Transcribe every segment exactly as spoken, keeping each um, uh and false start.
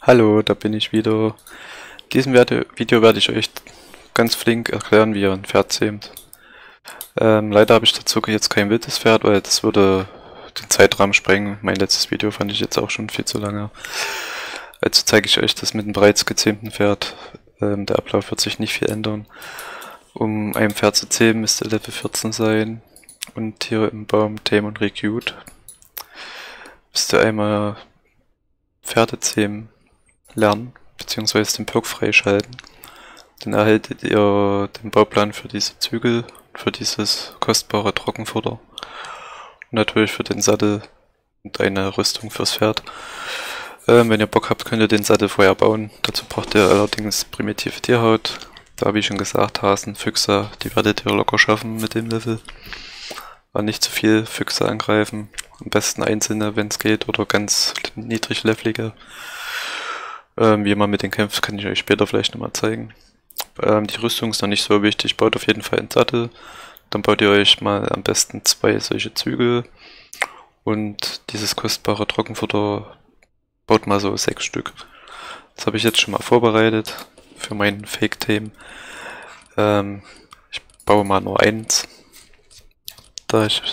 Hallo, da bin ich wieder. In diesem Werde- Video werde ich euch ganz flink erklären, wie ihr ein Pferd zähmt. Ähm, leider habe ich dazu jetzt kein wildes Pferd, weil das würde den Zeitrahmen sprengen. Mein letztes Video fand ich jetzt auch schon viel zu lange. Also zeige ich euch das mit einem bereits gezähmten Pferd. Ähm, der Ablauf wird sich nicht viel ändern. Um ein Pferd zu zähmen, müsste Level vierzehn sein. Und hier im Baum Tame und Recruit müsst ihr einmal Pferde zähmen lernen, beziehungsweise den Perk freischalten. Dann erhaltet ihr den Bauplan für diese Zügel, für dieses kostbare Trockenfutter und natürlich für den Sattel und eine Rüstung fürs Pferd. Ähm, wenn ihr Bock habt, könnt ihr den Sattel vorher bauen. Dazu braucht ihr allerdings primitive Tierhaut. Da, wie schon gesagt, Hasen, Füchse, die werdet ihr locker schaffen mit dem Level. Aber nicht zu viel Füchse angreifen. Am besten einzelne, wenn es geht, oder ganz niedriglevelige. Ähm, wie man mit denen kämpft, kann ich euch später vielleicht nochmal zeigen. Ähm, die Rüstung ist noch nicht so wichtig. Baut auf jeden Fall einen Sattel. Dann baut ihr euch mal am besten zwei solche Zügel. Und dieses kostbare Trockenfutter baut mal so sechs Stück. Das habe ich jetzt schon mal vorbereitet für mein Fake-Tame. Ähm, ich baue mal nur eins. Da ich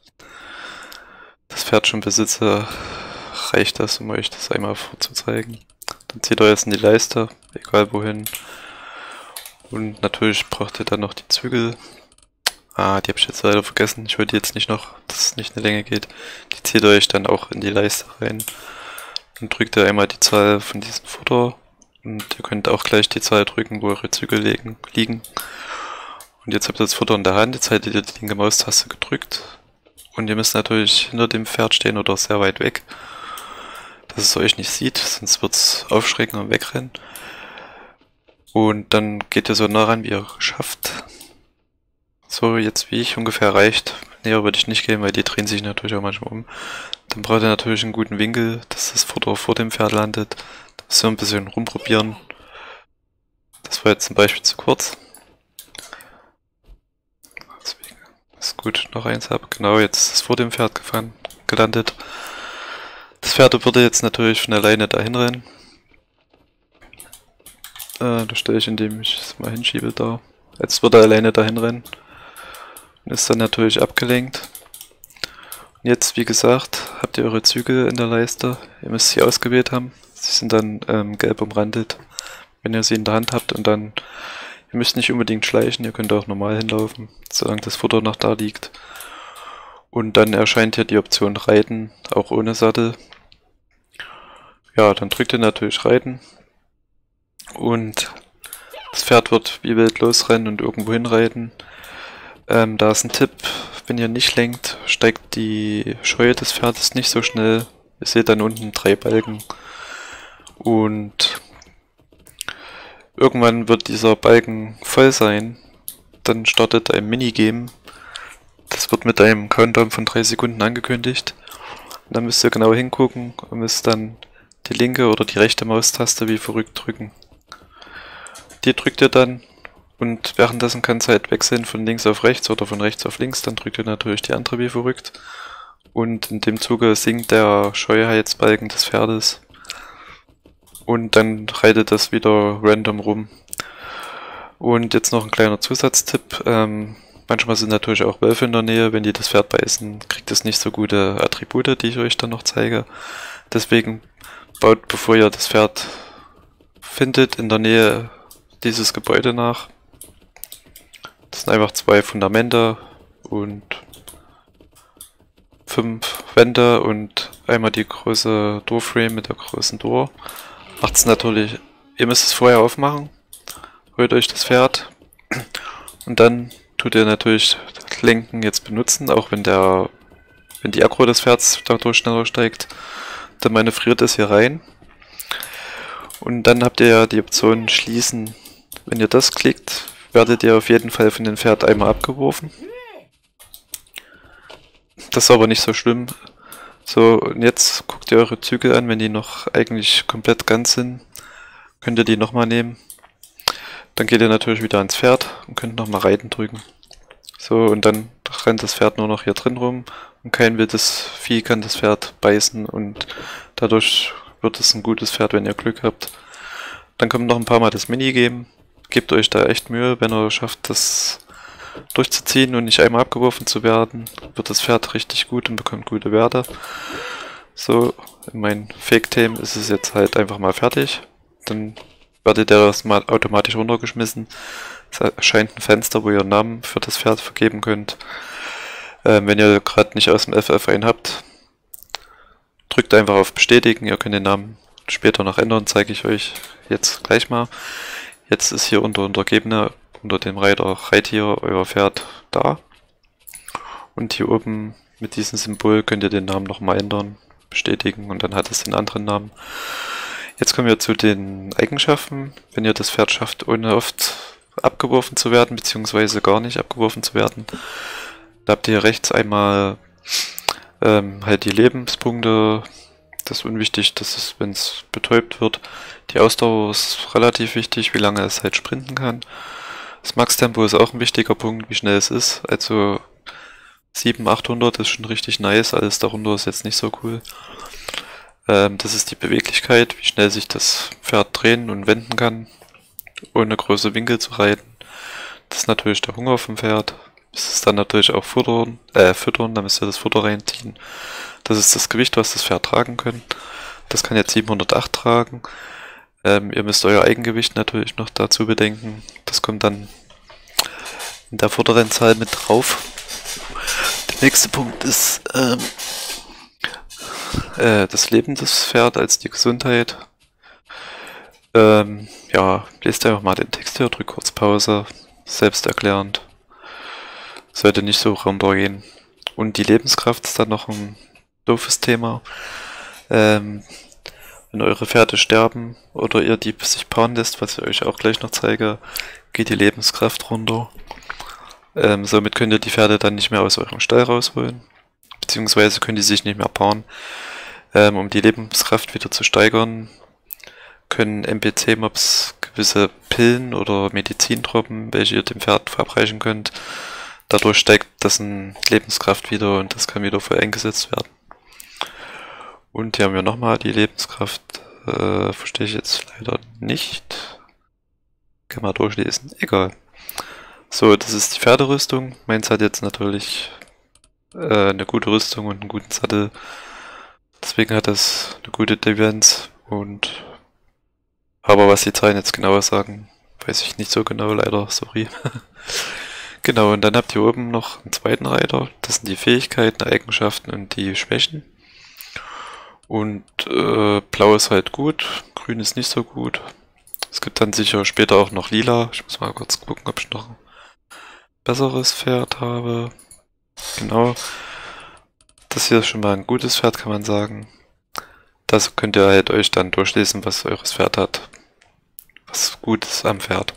das Pferd schon besitze, reicht das, um euch das einmal vorzuzeigen. Dann zieht ihr jetzt in die Leiste, egal wohin. Und natürlich braucht ihr dann noch die Zügel. Ah, die habe ich jetzt leider vergessen. Ich wollte jetzt nicht noch, dass es nicht eine Länge geht. Die zieht ihr euch dann auch in die Leiste rein. Dann drückt ihr einmal die Zahl von diesem Futter. Und ihr könnt auch gleich die Zahl drücken, wo eure Zügel liegen. Und jetzt habt ihr das Futter in der Hand. Jetzt haltet ihr die linke Maustaste gedrückt. Und ihr müsst natürlich hinter dem Pferd stehen oder sehr weit weg, dass es euch nicht sieht, sonst wird es aufschrecken und wegrennen. Und dann geht ihr so nah ran, wie ihr schafft. So, jetzt wie ich ungefähr reicht. Näher würde ich nicht gehen, weil die drehen sich natürlich auch manchmal um. Dann braucht ihr natürlich einen guten Winkel, dass das Futter vor dem Pferd landet. So ein bisschen rumprobieren. Das war jetzt zum Beispiel zu kurz. Deswegen ist gut, noch eins habe. Genau, jetzt ist es vor dem Pferd gefahren, gelandet. Das Pferd würde jetzt natürlich von alleine dahin rennen. Äh, das stelle ich, indem ich es mal hinschiebe da. Jetzt würde er alleine dahin rennen. Und ist dann natürlich abgelenkt. Und jetzt, wie gesagt, habt ihr eure Zügel in der Leiste. Ihr müsst sie ausgewählt haben. Sie sind dann ähm, gelb umrandet, wenn ihr sie in der Hand habt. Und dann, ihr müsst nicht unbedingt schleichen, ihr könnt auch normal hinlaufen, solange das Futter noch da liegt. Und dann erscheint hier die Option Reiten, auch ohne Sattel. Ja, dann drückt ihr natürlich Reiten. Und das Pferd wird wie wild losrennen und irgendwo hinreiten. Ähm, da ist ein Tipp, wenn ihr nicht lenkt, steigt die Scheue des Pferdes nicht so schnell. Ihr seht dann unten drei Balken. Und irgendwann wird dieser Balken voll sein. Dann startet ein Minigame. Das wird mit einem Countdown von drei Sekunden angekündigt. Und dann müsst ihr genau hingucken und müsst dann die linke oder die rechte Maustaste wie verrückt drücken. Die drückt ihr dann und währenddessen kann es halt wechseln von links auf rechts oder von rechts auf links. Dann drückt ihr natürlich die andere wie verrückt. Und in dem Zuge sinkt der Scheuheitsbalken des Pferdes. Und dann reitet das wieder random rum. Und jetzt noch ein kleiner Zusatztipp. Ähm, manchmal sind natürlich auch Wölfe in der Nähe. Wenn die das Pferd beißen, kriegt es nicht so gute Attribute, die ich euch dann noch zeige. Deswegen baut, bevor ihr das Pferd findet, in der Nähe dieses Gebäude nach. Das sind einfach zwei Fundamente und fünf Wände und einmal die große Doorframe mit der großen Door. Macht es natürlich, ihr müsst es vorher aufmachen, holt euch das Pferd und dann tut ihr natürlich das Lenken jetzt benutzen, auch wenn der, wenn die Aggro des Pferds dadurch schneller steigt, dann manövriert es hier rein. Und dann habt ihr ja die Option schließen. Wenn ihr das klickt, werdet ihr auf jeden Fall von dem Pferd einmal abgeworfen. Das ist aber nicht so schlimm. So, und jetzt guckt ihr eure Zügel an, wenn die noch eigentlich komplett ganz sind, könnt ihr die nochmal nehmen. Dann geht ihr natürlich wieder ans Pferd und könnt nochmal Reiten drücken. So, und dann rennt das Pferd nur noch hier drin rum und kein wildes Vieh kann das Pferd beißen und dadurch wird es ein gutes Pferd, wenn ihr Glück habt. Dann kommt noch ein paar Mal das Minigame. Gebt euch da echt Mühe, wenn ihr schafft, das durchzuziehen und nicht einmal abgeworfen zu werden, wird das Pferd richtig gut und bekommt gute Werte. So, in meinem Fake-Team ist es jetzt halt einfach mal fertig. Dann werdet ihr das mal automatisch runtergeschmissen. Es erscheint ein Fenster, wo ihr einen Namen für das Pferd vergeben könnt. Ähm, wenn ihr gerade nicht aus dem F F einen habt, drückt einfach auf Bestätigen. Ihr könnt den Namen später noch ändern, zeige ich euch jetzt gleich mal. Jetzt ist hier unter Untergebene, unter dem Reiter Reittier, euer Pferd da. Und hier oben mit diesem Symbol könnt ihr den Namen nochmal ändern, bestätigen und dann hat es den anderen Namen. Jetzt kommen wir zu den Eigenschaften. Wenn ihr das Pferd schafft, ohne oft abgeworfen zu werden, beziehungsweise gar nicht abgeworfen zu werden, da habt ihr hier rechts einmal ähm, halt die Lebenspunkte. Das ist unwichtig, dass es, wenn es betäubt wird. Die Ausdauer ist relativ wichtig, wie lange es halt sprinten kann. Das Max-Tempo ist auch ein wichtiger Punkt, wie schnell es ist. Also siebenhundert, achthundert ist schon richtig nice, alles darunter ist jetzt nicht so cool. Ähm, das ist die Beweglichkeit, wie schnell sich das Pferd drehen und wenden kann, ohne große Winkel zu reiten. Das ist natürlich der Hunger vom Pferd. Das ist dann natürlich auch Futtern, äh, Füttern, da müsst ihr das Futter reinziehen. Das ist das Gewicht, was das Pferd tragen kann. Das kann jetzt siebenhundertacht tragen. Ähm, ihr müsst euer Eigengewicht natürlich noch dazu bedenken. Das kommt dann in der Futterrennzahl mit drauf. Der nächste Punkt ist ähm, äh, das Leben des Pferds als die Gesundheit. Ähm, ja, lest einfach mal den Text hier, drückt kurz Pause. Selbsterklärend. Sollte nicht so runtergehen. Und die Lebenskraft ist dann noch ein doofes Thema. Ähm, wenn eure Pferde sterben oder ihr die sich paaren lässt, was ich euch auch gleich noch zeige, geht die Lebenskraft runter. Ähm, somit könnt ihr die Pferde dann nicht mehr aus eurem Stall rausholen, beziehungsweise können die sich nicht mehr paaren. Ähm, um die Lebenskraft wieder zu steigern, können N P C-Mobs gewisse Pillen oder Medizintropfen, welche ihr dem Pferd verabreichen könnt. Dadurch steigt dessen Lebenskraft wieder und das kann wieder voll eingesetzt werden. Und hier haben wir nochmal die Lebenskraft, äh, verstehe ich jetzt leider nicht. Kann man durchlesen, egal. So, das ist die Pferderüstung. Meins hat jetzt natürlich äh, eine gute Rüstung und einen guten Sattel. Deswegen hat das eine gute Defense und aber was die Zahlen jetzt genauer sagen, weiß ich nicht so genau, leider, sorry. Genau, und dann habt ihr oben noch einen zweiten Reiter. Das sind die Fähigkeiten, Eigenschaften und die Schwächen. Und äh, blau ist halt gut, grün ist nicht so gut. Es gibt dann sicher später auch noch lila. Ich muss mal kurz gucken, ob ich noch ein besseres Pferd habe. Genau. Das hier ist schon mal ein gutes Pferd, kann man sagen. Das könnt ihr halt euch dann durchlesen, was eures Pferd hat. Was gut ist am Pferd.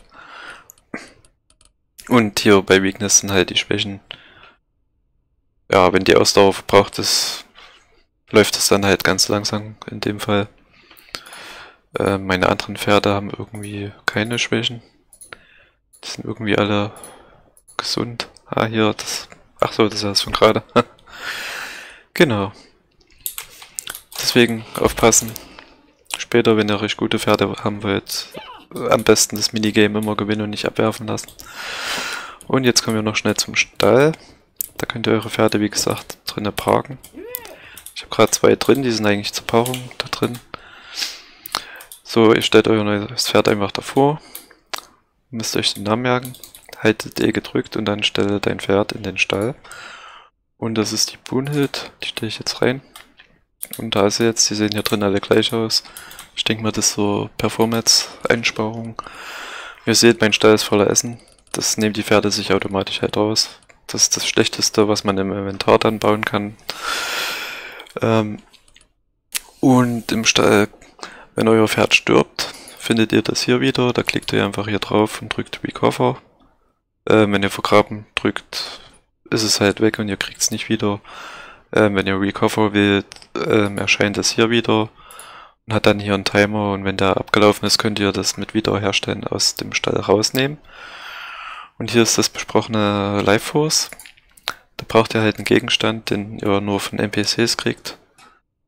Und hier bei Weakness sind halt die Schwächen. Ja, wenn die Ausdauer verbraucht ist, läuft es dann halt ganz langsam in dem Fall. Äh, meine anderen Pferde haben irgendwie keine Schwächen. Die sind irgendwie alle gesund. Ah, hier, das... Ach so, das ist das von gerade. Genau. Deswegen aufpassen. Später, wenn ihr euch gute Pferde haben wollt, am besten das Minigame immer gewinnen und nicht abwerfen lassen. Und jetzt kommen wir noch schnell zum Stall. Da könnt ihr eure Pferde, wie gesagt, drinnen parken. Ich habe gerade zwei drin, die sind eigentlich zur Paarung da drin. So, ihr stellt euer neues Pferd einfach davor. Ihr müsst euch den Namen merken. Haltet E gedrückt und dann stelle dein Pferd in den Stall. Und das ist die Brunhild, die stelle ich jetzt rein. Und da ist sie jetzt, die sehen hier drin alle gleich aus. Ich denke mal, das ist so Performance-Einsparung. Ihr seht, mein Stall ist voller Essen. Das nehmen die Pferde sich automatisch halt raus. Das ist das Schlechteste, was man im Inventar dann bauen kann. Ähm und im Stall, wenn euer Pferd stirbt, findet ihr das hier wieder. Da klickt ihr einfach hier drauf und drückt Recover. Ähm, wenn ihr vergraben drückt, ist es halt weg und ihr kriegt es nicht wieder. Ähm, wenn ihr Recover wählt, ähm, erscheint es hier wieder. Und hat dann hier einen Timer und wenn der abgelaufen ist, könnt ihr das mit Wiederherstellen aus dem Stall rausnehmen. Und hier ist das besprochene Life Force. Da braucht ihr halt einen Gegenstand, den ihr nur von N P Cs kriegt.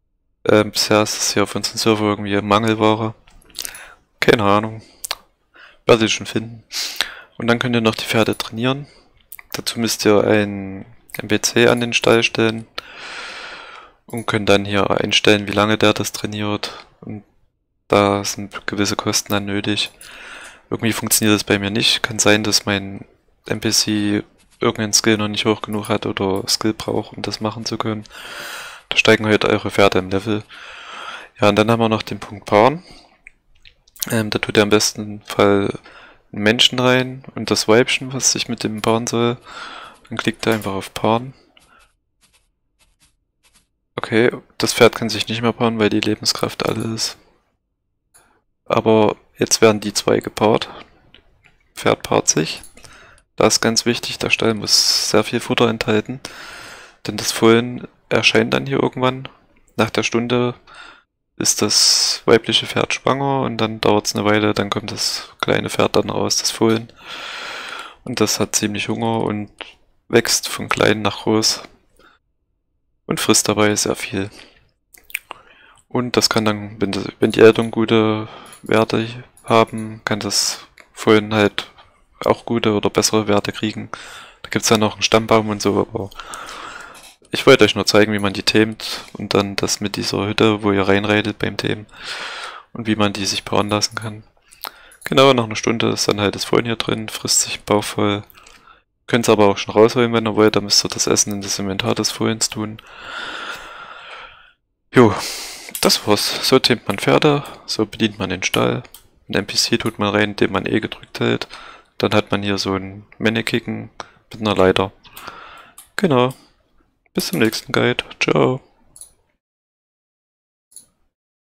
Ähm, bisher ist es hier auf unserem Server irgendwie Mangelware. Keine Ahnung. Werde ich schon finden. Und dann könnt ihr noch die Pferde trainieren. Dazu müsst ihr ein N P C an den Stall stellen. Und könnt dann hier einstellen, wie lange der das trainiert. Und da sind gewisse Kosten dann nötig. Irgendwie funktioniert das bei mir nicht. Kann sein, dass mein N P C irgendeinen Skill noch nicht hoch genug hat oder Skill braucht, um das machen zu können. Da steigen heute eure Pferde im Level. Ja, und dann haben wir noch den Punkt Paaren. Ähm, da tut er am besten Fall einen Menschen rein und das Weibchen, was sich mit dem paaren soll. Dann klickt er einfach auf Paaren. Okay, das Pferd kann sich nicht mehr paaren, weil die Lebenskraft alle ist. Aber jetzt werden die zwei gepaart. Pferd paart sich. Da ist ganz wichtig, der Stall muss sehr viel Futter enthalten. Denn das Fohlen erscheint dann hier irgendwann. Nach der Stunde ist das weibliche Pferd schwanger und dann dauert es eine Weile, dann kommt das kleine Pferd dann raus, das Fohlen. Und das hat ziemlich Hunger und wächst von klein nach groß und frisst dabei sehr viel. Und das kann dann, wenn, das, wenn die Eltern gute Werte haben, kann das Fohlen halt auch gute oder bessere Werte kriegen. Da gibt es dann noch einen Stammbaum und so, aber ich wollte euch nur zeigen, wie man die tamet und dann das mit dieser Hütte, wo ihr reinreitet beim Tamen und wie man die sich paaren lassen kann. Genau, nach einer Stunde ist dann halt das Fohlen hier drin, frisst sich Bauch voll. Könnt es aber auch schon rausholen, wenn ihr wollt, dann müsst ihr das Essen in das Inventar des Fohlens tun. Jo, das war's. So tamet man Pferde, so bedient man den Stall. Ein N P C tut man rein, den man eh gedrückt hält. Dann hat man hier so ein Mannequin mit einer Leiter. Genau. Bis zum nächsten Guide. Ciao.